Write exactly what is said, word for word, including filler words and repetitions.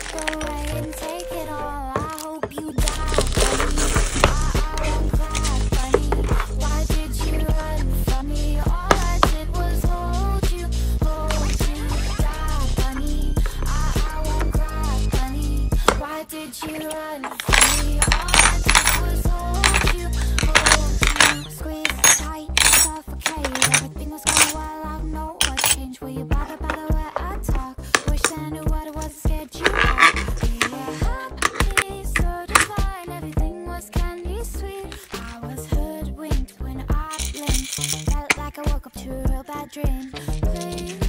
Go away and take it all. I hope you die, bunny. I, I won't cry, bunny. Why did you run from me? All I did was hold you, hold you. Die, bunny. I, I won't cry, bunny. Why did you run from me? All I did was hold you, hold you. Squeeze tight, suffocate. Everything was going well, I don't know what changed. Were you better, better where I talk? Wish I knew what it was that scared you off. Yeah, happy, so divine. Everything was candy sweet. I was hoodwinked when I blinked. Felt like I woke up to a real bad dream. Please